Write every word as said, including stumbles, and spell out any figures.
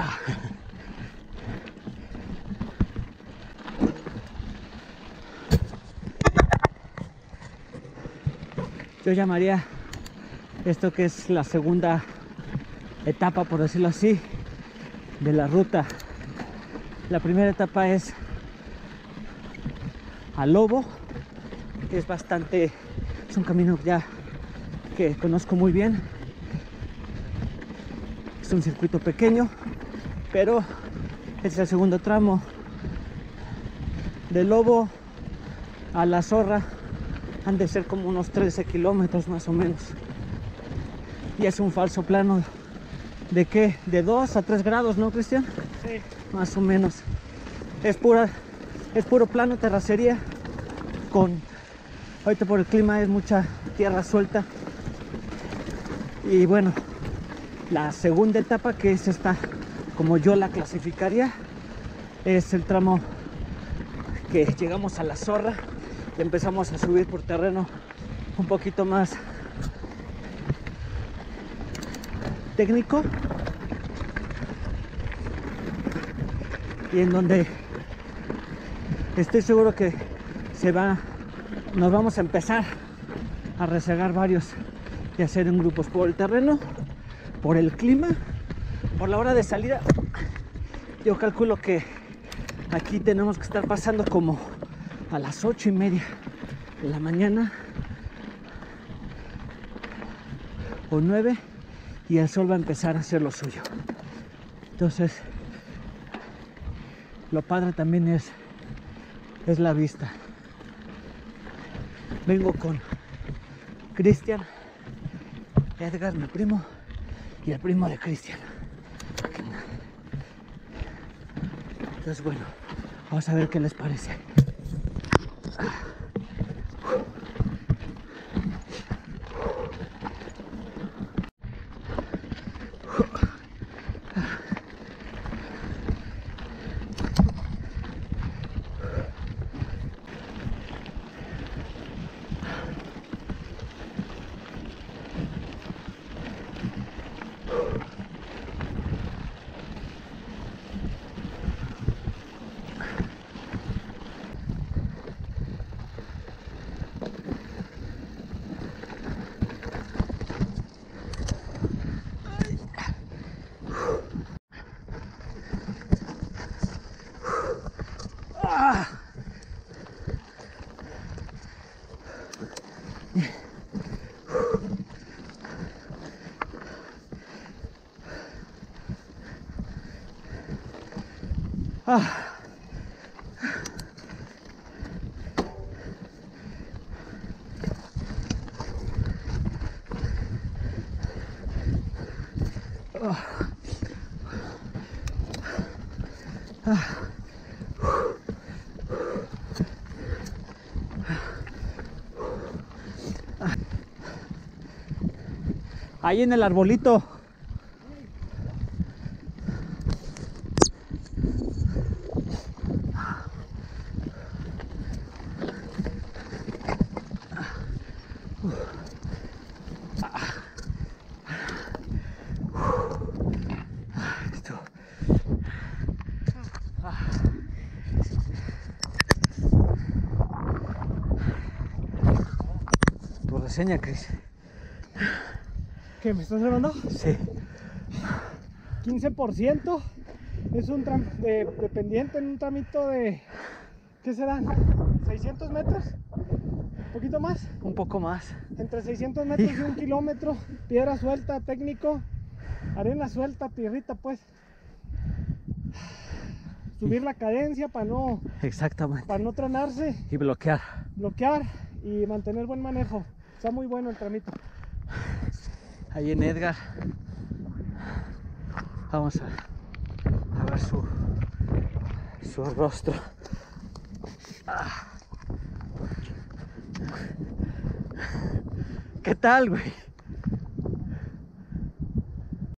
Ah. Yo llamaría esto que es la segunda etapa, por decirlo así, de la ruta. La primera etapa es a Lobo, que es bastante, es un camino ya que conozco muy bien. Es un circuito pequeño, pero es el segundo tramo. De Lobo a La Zorra han de ser como unos trece kilómetros más o menos. Y es un falso plano de qué, de dos a tres grados, ¿no, Cristian? Sí. Más o menos. Es pura, es puro plano, terracería. Con, ahorita por el clima es mucha tierra suelta. Y bueno, la segunda etapa, que es esta, como yo la clasificaría, es el tramo que llegamos a La Zorra y empezamos a subir por terreno un poquito más técnico, y en donde estoy seguro que se va, nos vamos a empezar a rezagar varios y hacer en grupos por el terreno, por el clima, por la hora de salida. Yo calculo que aquí tenemos que estar pasando como a las ocho y media de la mañana o nueve, y el sol va a empezar a hacer lo suyo. Entonces, lo padre también es, es la vista. Vengo con Cristian, Edgar, mi primo, y el primo de Cristian. Entonces, bueno, vamos a ver qué les parece. Ah. Ah. Ah. Ahí en el arbolito. Tu reseña, Cris. ¿Qué me estás hablando? Sí. quince por ciento es un tram de, de pendiente en un tramito de, ¿qué serán? ¿seiscientos metros? ¿Un poquito más? Un poco más. Entre seiscientos metros y un kilómetro. Piedra suelta, técnico. Arena suelta, tierrita, pues. Subir la cadencia para no, Exactamente. para no tronarse. Y bloquear. Bloquear y mantener buen manejo. Está muy bueno el tramito. Ahí en Edgar. Vamos a, a ver su, su rostro. Ah. ¿Qué tal, güey?